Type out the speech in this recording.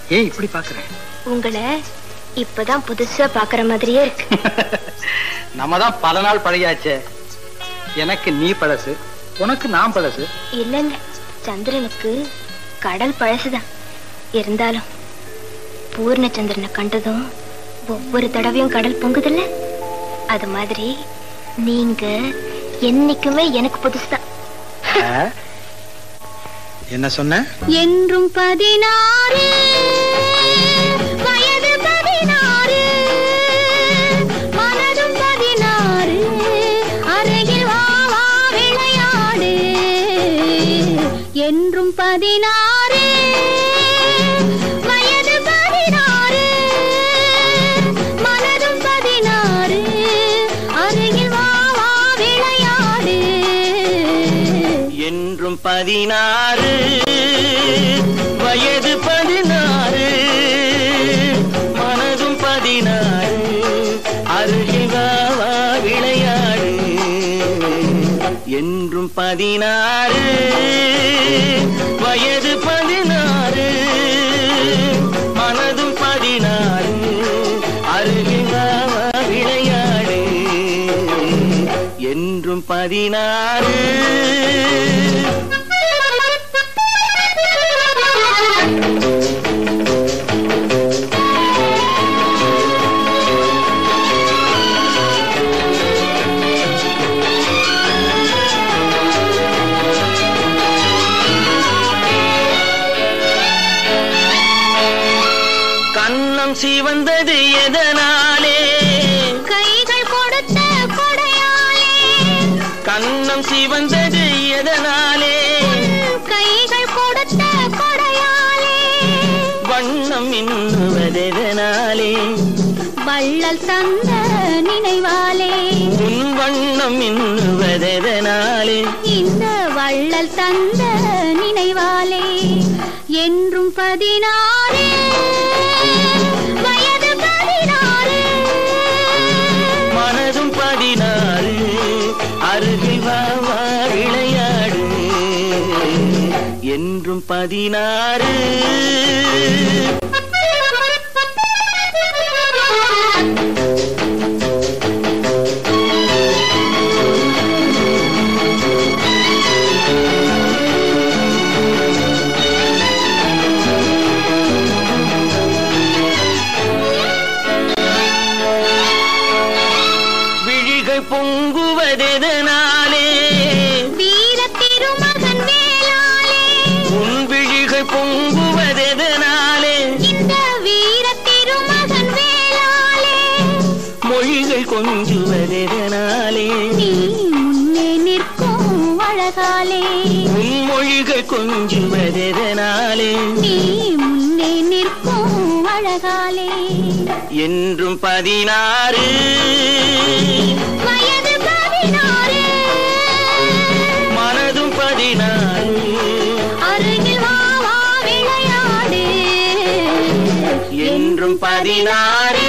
ஏன் இப்படி பாக்குறேன்? உங்களை இப்பதான் புதுசா பாக்குற மாதிரியே இருக்கு. நம்ம தான் பல நாள் பழகியாச்சே. எனக்கு நீ பழசு, உனக்கு நான் பழசு. இல்லங்க, சந்திரனுக்கு கடல் பழசுதான். இருந்தாலும் பூர்ண சந்திரனை கண்டதும் ஒவ்வொரு தடவையும் கடல் பொங்குதில்ல, அது மாதிரி நீங்க என்னைக்குமே எனக்கு புதுசுதான். என்ன சொன்ன? என்றும் 16 வயது 16 மனதும் 16 அருகில் வா வா விளையாடு. என்றும் 16 வயது 16 மனதும் 16 அருகில் வா வா விளையாடு. என்றும் 16 வயது 16 மனதும் 16 அருகில் வா வா விளையாடு. என்றும் 16 வயது 16 மனதும் 16 அருகில் வா வா விளையாடு. என்றும் 16 கண்ணம் சிவந்தது எதனாலே? கைகள் கொடுத்த கொடையாலே. கண்ணம் சிவந்தது எதனாலே? கைகள் கொடுத்த கொடையாலே. வண்ணம் இன்னுவதெதனாலே? வள்ளல் தந்த நினைவாலே. உன் வண்ணம் இன்னுவதெதனாலே? இந்த வள்ளல் தந்த நினைவாலே. என்றும் 16 வயது 16 மனதும் 16 அருகில் வா வா விளையாடு. என்றும் 16 பொங்குவதெதனாலே? வீர திருமகன் வேளாலே. உன் விழிகள் பொங்குவதெதனாலே? இந்த வீர திருமகன் வேளாலே. மொழிகள் கொஞ்சுவதெதனாலே? நீ முன்னே நிற்கும் அழகாலே. உன் மொழிகள் கொஞ்சுவதெதனாலே? நீ முன்னே நிற்கும் அழகாலே. என்றும் 16 வயது 16 மனதும் 16 அருகில் வா வா விளையாடு. என்றும் 16